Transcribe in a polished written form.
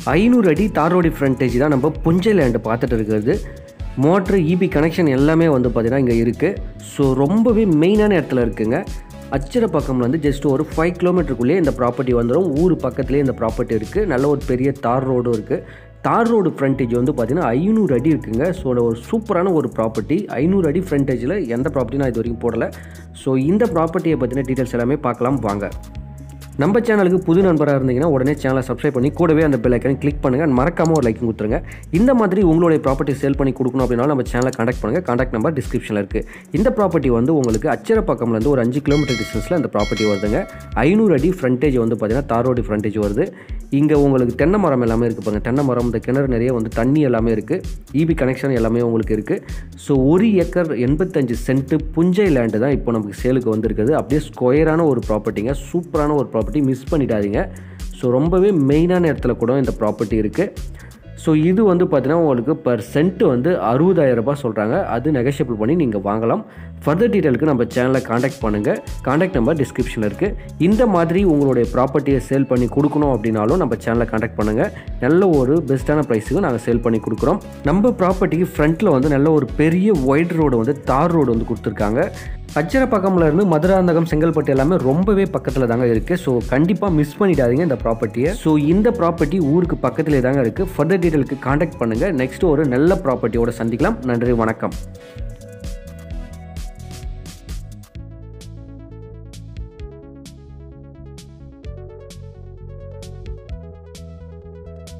500 அடி தார் road frontage தான் நம்ம புஞ்சை லேண்டு பார்த்துட்டு இருக்கிறது. மோட்ரு இபி கனெக்ஷன் எல்லாமே வந்து பார்த்திங்கன்னா இங்கே இருக்குது. ஸோ ரொம்பவே மெயினான இடத்துல இருக்குங்க. அச்சிரப்பாக்கம்லேருந்து ஜஸ்ட் ஒரு 5 கிலோமீட்டருக்குள்ளேயே இந்த ப்ராப்பர்ட்டி வந்துடும். ஊர் பக்கத்துலேயே இந்த ப்ராப்பர்ட்டி இருக்குது. நல்ல ஒரு பெரிய தார் ரோடும் இருக்குது. தார் ரோடு ஃப்ரண்டேஜ் வந்து பார்த்திங்கன்னா 500 அடி இருக்குங்க. ஸோ ஒரு சூப்பரான ஒரு ப்ராப்பர்ட்டி. 500 அடி ஃப்ரண்டேஜில் எந்த ப்ராப்பர்ட்டி நான் இது வரைக்கும் போடலை. ஸோ இந்த ப்ராப்பர்ட்டியை பற்றின டீட்டெயில்ஸ் எல்லாமே பார்க்கலாம் வாங்க. நம்ம சேனலுக்கு புது நண்பராக இருந்தீங்கன்னா உடனே சேனலை சப்ஸ்கிரைப் பண்ணி கூடவே அந்த பெல் ஐக்கனை கிளிக் பண்ணுங்கள். மறக்காமல் ஒரு லைக் கொடுத்துருங்க. இந்த மாதிரி உங்களுடைய ப்ராப்பர்ட்டி சேல் பண்ணி கொடுக்கணும் அப்படின்னா நம்ம சேனலை காண்டாக்ட் பண்ணுங்கள். காண்டாக்ட் நம்பர் டிஸ்கிரிப்ஷனில் இருக்குது. இந்த ப்ராப்பர்ட்டி வந்து உங்களுக்கு அச்சிரப்பாக்கம்லேருந்து ஒரு 5 கிலோமீட்டர் டிஸ்டன்ஸில் இந்த ப்ராப்பர்ட்டி வருதுங்க. 500 அடி ஃப்ரண்டேஜ் வந்து பார்த்திங்கன்னா தார் ரோடு ஃப்ரண்டேஜ் வருது. இங்கே உங்களுக்கு தென்னை மரம் எல்லாமே இருக்குது பாருங்கள். தென்னை மரம், இந்த கிணறு நிறைய வந்து தண்ணி எல்லாமே இருக்குது. இபி கனெக்ஷன் எல்லாமே உங்களுக்கு இருக்குது. ஸோ 1 ஏக்கர் 85 சென்ட்டு புஞ்சை லேண்டு தான் இப்போ நமக்கு சேலுக்கு வந்திருக்குது. அப்படியே ஸ்கொயரான ஒரு ப்ராப்பர்ட்டிங்க. சூப்பரான ஒரு ப்ராப்பர்ட்டி, மிஸ் பண்ணிடாதீங்க. ஸோ ரொம்பவே மெயினான இடத்துல கூட இந்த ப்ராப்பர்ட்டி இருக்குது. ஸோ இது வந்து பார்த்தீங்கன்னா உங்களுக்கு பர் சென்ட் வந்து 60,000 ரூபாய் சொல்கிறாங்க. அது நெகோஷியபிள் பண்ணி நீங்கள் வாங்கலாம். ஃபர்தர் டீட்டெயிலுக்கு நம்ம சேனலை காண்டாக்ட் பண்ணுங்கள். காண்டாக்ட் நம்பர் டிஸ்கிரிப்ஷனில் இருக்குது. இந்த மாதிரி உங்களுடைய ப்ராப்பர்ட்டியை சேல் பண்ணி கொடுக்கணும் அப்படின்னாலும் நம்ம சேனலை காண்டாக்ட் பண்ணுங்கள். நல்ல ஒரு பெஸ்ட்டான ப்ரைஸுக்கு நாங்கள் சேல் பண்ணி கொடுக்குறோம். நம்ம ப்ராப்பர்ட்டிக்கு ஃப்ரண்ட்டில் வந்து நல்ல ஒரு பெரிய ஒயிட் ரோடு வந்து தார் ரோடு வந்து கொடுத்துருக்காங்க. அச்சிரப்பாக்கம்ல இருந்து மதுராந்தகம், செங்கல்பட்டு எல்லாமே ரொம்பவே பக்கத்தில் தாங்க இருக்குது. ஸோ கண்டிப்பாக மிஸ் பண்ணிடாதீங்க இந்த ப்ராப்பர்ட்டியை. ஸோ இந்த ப்ராப்பர்ட்டி ஊருக்கு பக்கத்திலே தாங்க இருக்குது. ஃபர்தர் டீட்டெயிலுக்கு காண்டாக்ட் பண்ணுங்கள். நெக்ஸ்ட் ஒரு நல்ல ப்ராப்பர்ட்டியோட சந்திக்கலாம். நன்றி, வணக்கம்.